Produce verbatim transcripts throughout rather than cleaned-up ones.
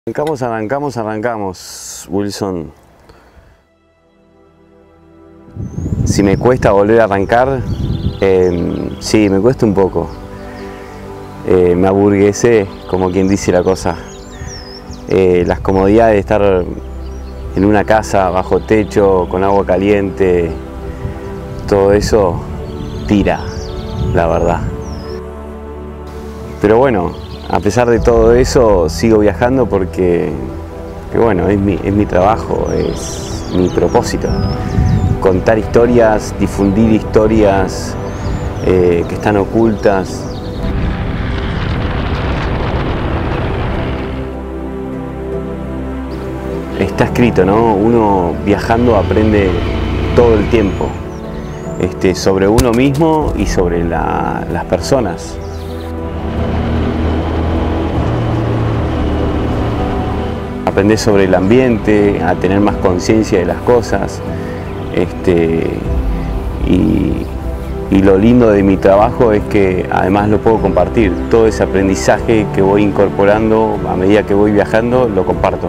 Arrancamos, arrancamos, arrancamos, Wilson. Si me cuesta volver a arrancar, eh, sí, me cuesta un poco. Eh, me aburguesé, como quien dice la cosa. Eh, las comodidades de estar en una casa bajo techo, con agua caliente, todo eso tira, la verdad. Pero bueno, a pesar de todo eso, sigo viajando porque, que bueno, es mi, es mi trabajo, es mi propósito. Contar historias, difundir historias eh, que están ocultas. Está escrito, ¿no? Uno viajando aprende todo el tiempo, este, sobre uno mismo y sobre la, las personas. Aprender sobre el ambiente, a tener más conciencia de las cosas. Este, y, y lo lindo de mi trabajo es que además lo puedo compartir. Todo ese aprendizaje que voy incorporando a medida que voy viajando, lo comparto.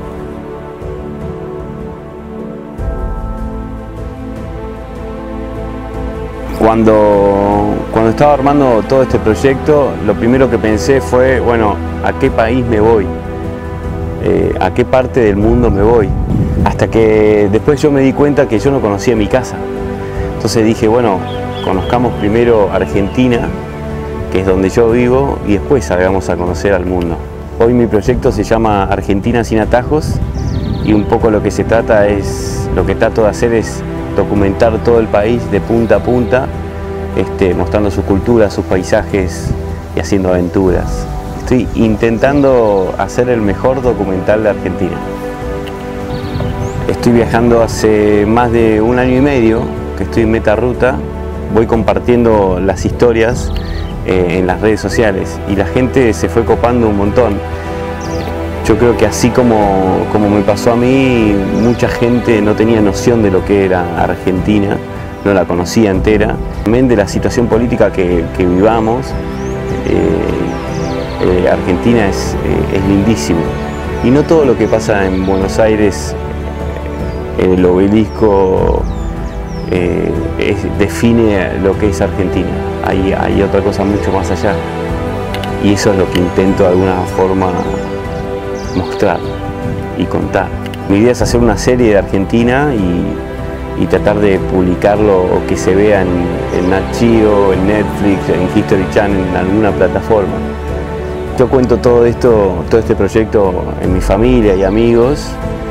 Cuando, cuando estaba armando todo este proyecto, lo primero que pensé fue, bueno, ¿a qué país me voy? Eh, ¿A qué parte del mundo me voy? Hasta que después yo me di cuenta que yo no conocía mi casa. Entonces dije, bueno, conozcamos primero Argentina, que es donde yo vivo, y después salgamos a conocer al mundo. Hoy mi proyecto se llama Argentina sin atajos, y un poco lo que se trata es, lo que trato de hacer es documentar todo el país de punta a punta, este, mostrando su cultura, sus paisajes y haciendo aventuras. Estoy intentando hacer el mejor documental de Argentina. Estoy viajando hace más de un año y medio que estoy en Meta Ruta. Voy compartiendo las historias eh, en las redes sociales y la gente se fue copando un montón. Yo creo que así como, como me pasó a mí, mucha gente no tenía noción de lo que era Argentina, no la conocía entera. También de la situación política que, que vivamos. Eh, Eh, Argentina es, eh, es lindísimo y no todo lo que pasa en Buenos Aires, en el obelisco, eh, es, define lo que es Argentina. Hay, hay otra cosa mucho más allá y eso es lo que intento de alguna forma mostrar y contar. Mi idea es hacer una serie de Argentina y, y tratar de publicarlo o que se vea en, en Nat Geo, en Netflix, en History Channel, en alguna plataforma. Yo cuento todo esto, todo este proyecto en mi familia y amigos,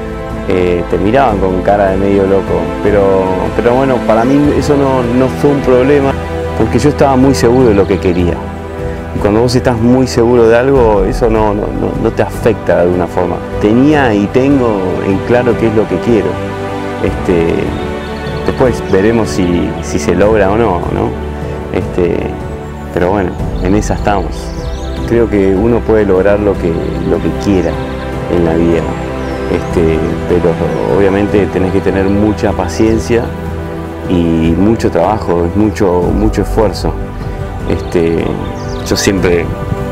eh, te miraban con cara de medio loco, pero, pero bueno, para mí eso no, no fue un problema, porque yo estaba muy seguro de lo que quería. Y cuando vos estás muy seguro de algo, eso no, no, no te afecta de alguna forma. Tenía y tengo en claro qué es lo que quiero. Este, después veremos si, si se logra o no, ¿no? Este, pero bueno, en esa estamos. Creo que uno puede lograr lo que, lo que quiera en la vida, este, pero obviamente tenés que tener mucha paciencia y mucho trabajo, mucho, mucho esfuerzo. Este, yo siempre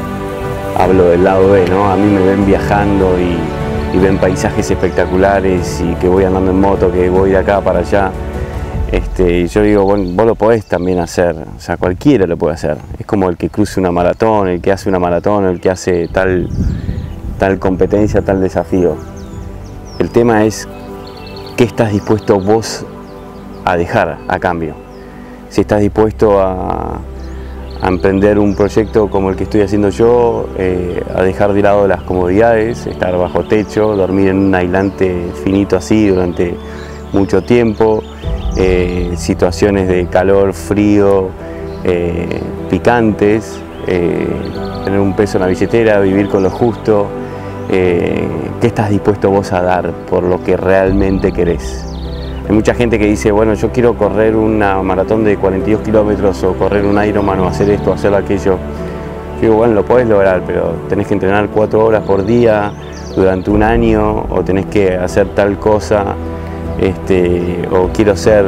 hablo del lado B, ¿no? A mí me ven viajando y, y ven paisajes espectaculares y que voy andando en moto, que voy de acá para allá. Este, yo digo, bueno, vos lo podés también hacer, o sea, cualquiera lo puede hacer. Es como el que cruce una maratón, el que hace una maratón, el que hace tal, tal competencia, tal desafío. El tema es qué estás dispuesto vos a dejar a cambio. Si estás dispuesto a, a emprender un proyecto como el que estoy haciendo yo, eh, a dejar de lado las comodidades, estar bajo techo, dormir en un aislante finito así durante mucho tiempo, Eh, situaciones de calor, frío, eh, picantes, eh, tener un peso en la billetera, vivir con lo justo. Eh, ¿Qué estás dispuesto vos a dar por lo que realmente querés? Hay mucha gente que dice, bueno, yo quiero correr una maratón de cuarenta y dos kilómetros o correr un Ironman o hacer esto, hacer aquello. Yo digo, bueno, lo podés lograr, pero tenés que entrenar cuatro horas por día durante un año o tenés que hacer tal cosa. Este, o quiero ser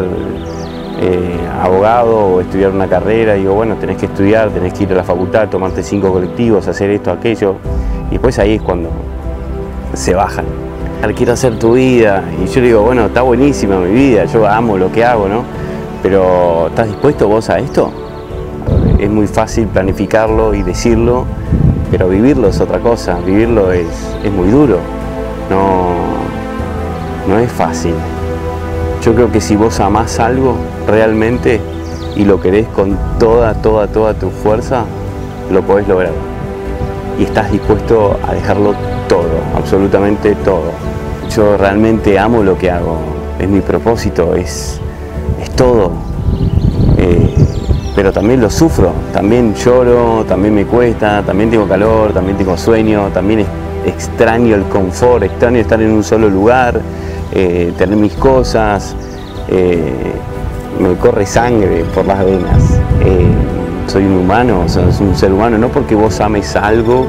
eh, abogado o estudiar una carrera, digo, bueno, tenés que estudiar, tenés que ir a la facultad, tomarte cinco colectivos, hacer esto, aquello, y después ahí es cuando, se bajan. Quiero hacer tu vida, y yo le digo, bueno, está buenísima mi vida, yo amo lo que hago, ¿no? Pero ¿estás dispuesto vos a esto? Es muy fácil planificarlo y decirlo, pero vivirlo es otra cosa, vivirlo es, es muy duro, no, no es fácil. Yo creo que si vos amás algo realmente y lo querés con toda, toda, toda tu fuerza, lo podés lograr. Y estás dispuesto a dejarlo todo, absolutamente todo. Yo realmente amo lo que hago, es mi propósito, es, es todo. Eh, pero también lo sufro, también lloro, también me cuesta, también tengo calor, también tengo sueño, también extraño el confort, extraño estar en un solo lugar, eh, tener mis cosas, eh, me corre sangre por las venas. Eh, soy un humano, soy un ser humano, no porque vos ames algo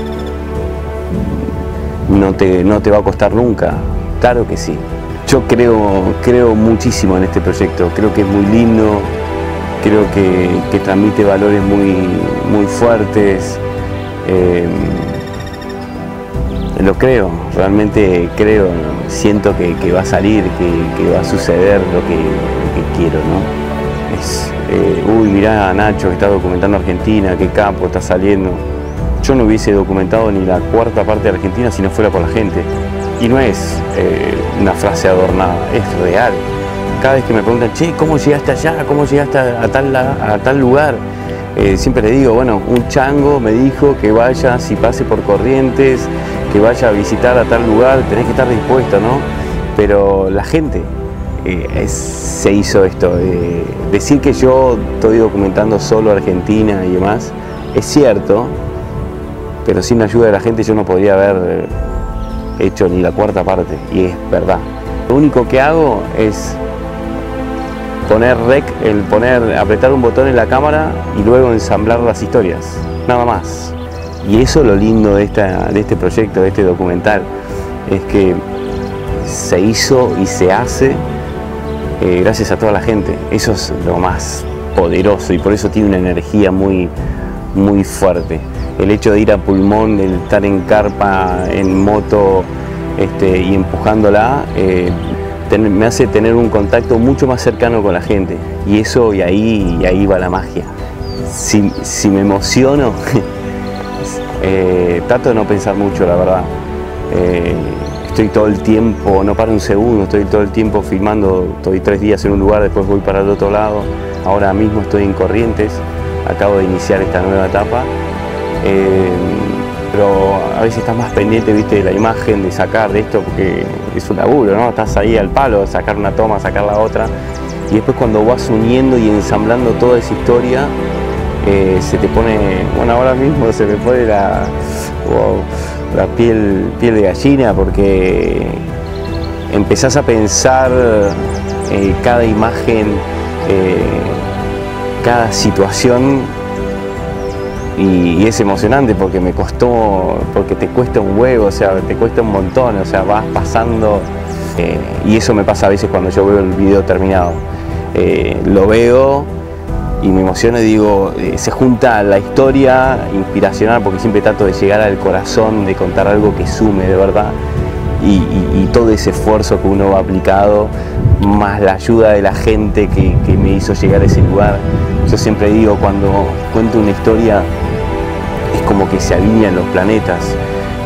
no te, no te va a costar nunca, claro que sí. Yo creo, creo muchísimo en este proyecto, creo que es muy lindo, creo que, que transmite valores muy, muy fuertes, eh, lo creo, realmente creo, siento que, que va a salir, que, que va a suceder lo que, lo que quiero, ¿no? Es, eh, uy, mirá Nacho que está documentando Argentina, qué capo, está saliendo. Yo no hubiese documentado ni la cuarta parte de Argentina si no fuera por la gente. Y no es eh, una frase adornada, es real. Cada vez que me preguntan, che, ¿cómo llegaste allá? ¿Cómo llegaste a, a, tal, a, a tal lugar? Eh, siempre le digo, bueno, un chango me dijo que vaya, si pase por Corrientes, que vaya a visitar a tal lugar, tenés que estar dispuesto, ¿no? Pero la gente eh, es, se hizo esto. Eh, decir que yo estoy documentando solo Argentina y demás, es cierto, pero sin la ayuda de la gente yo no podría haber hecho ni la cuarta parte, y es verdad. Lo único que hago es poner rec, el poner, apretar un botón en la cámara y luego ensamblar las historias, nada más. Y eso es lo lindo de, esta, de este proyecto, de este documental, es que se hizo y se hace eh, gracias a toda la gente. Eso es lo más poderoso y por eso tiene una energía muy, muy fuerte. El hecho de ir a pulmón, el estar en carpa, en moto este, y empujándola, eh, ten, me hace tener un contacto mucho más cercano con la gente. Y eso, y ahí, y ahí va la magia. Si, si me emociono, eh, trato de no pensar mucho, la verdad. Eh, estoy todo el tiempo, no paro un segundo, estoy todo el tiempo filmando, estoy tres días en un lugar, después voy para el otro lado. Ahora mismo estoy en Corrientes, acabo de iniciar esta nueva etapa. Eh, pero a veces estás más pendiente, viste, de la imagen, de sacar de esto, porque es un laburo, ¿no? Estás ahí al palo, sacar una toma, sacar la otra, y después cuando vas uniendo y ensamblando toda esa historia, eh, se te pone, bueno, ahora mismo se me pone la, wow, la piel, piel de gallina, porque empezás a pensar eh, cada imagen, eh, cada situación. Y, y es emocionante porque me costó, porque te cuesta un huevo, o sea, te cuesta un montón, o sea, vas pasando, eh, y eso me pasa a veces cuando yo veo el video terminado. Eh, lo veo y me emociona y digo, eh, se junta la historia inspiracional, porque siempre trato de llegar al corazón, de contar algo que sume de verdad, y, y, y todo ese esfuerzo que uno ha aplicado, más la ayuda de la gente que, que me hizo llegar a ese lugar. Yo siempre digo, cuando cuento una historia, es como que se alinean los planetas,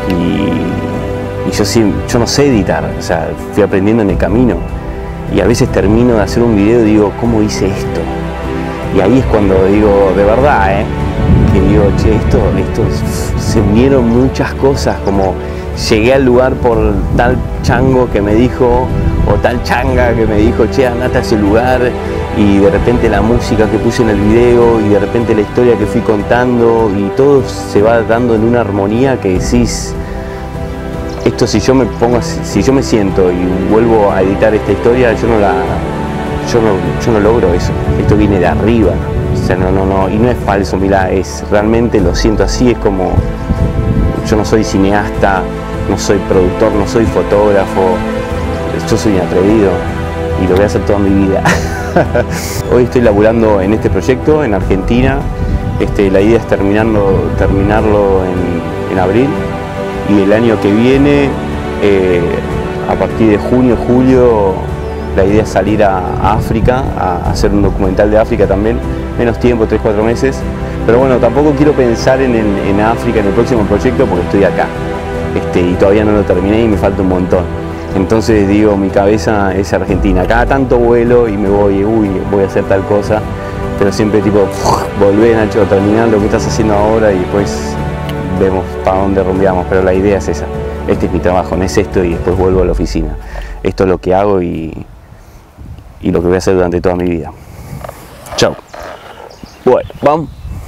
y, y yo, yo no sé editar, o sea, fui aprendiendo en el camino, y a veces termino de hacer un video y digo, ¿cómo hice esto? Y ahí es cuando digo, de verdad, ¿eh? que digo, che, esto, esto, se unieron muchas cosas, como llegué al lugar por tal chango que me dijo, o tal changa que me dijo, che, andate a ese lugar, y de repente la música que puse en el video, y de repente la historia que fui contando, y todo se va dando en una armonía que decís, esto si yo me pongo, si yo me siento y vuelvo a editar esta historia, yo no la, yo no, yo no logro eso, esto viene de arriba, o sea, no, no, no, y no es falso, mirá, es, realmente lo siento así, es como, yo no soy cineasta, no soy productor, no soy fotógrafo, yo soy un atrevido y lo voy a hacer toda mi vida. Hoy estoy laburando en este proyecto en Argentina. Este, la idea es terminarlo, terminarlo en, en abril, y el año que viene Eh, a partir de junio, julio, la idea es salir a, a África, a hacer un documental de África también, menos tiempo, tres, cuatro meses. Pero bueno, tampoco quiero pensar en, en, en África, en el próximo proyecto, porque estoy acá. Este, y todavía no lo terminé y me falta un montón. Entonces digo, mi cabeza es Argentina. Cada tanto vuelo y me voy, uy, voy a hacer tal cosa, pero siempre tipo, volvé Nacho, terminar lo que estás haciendo ahora y después vemos para dónde rumbeamos. Pero la idea es esa, este es mi trabajo, no es esto y después vuelvo a la oficina. Esto es lo que hago y, y lo que voy a hacer durante toda mi vida. Chao. Bueno, vamos.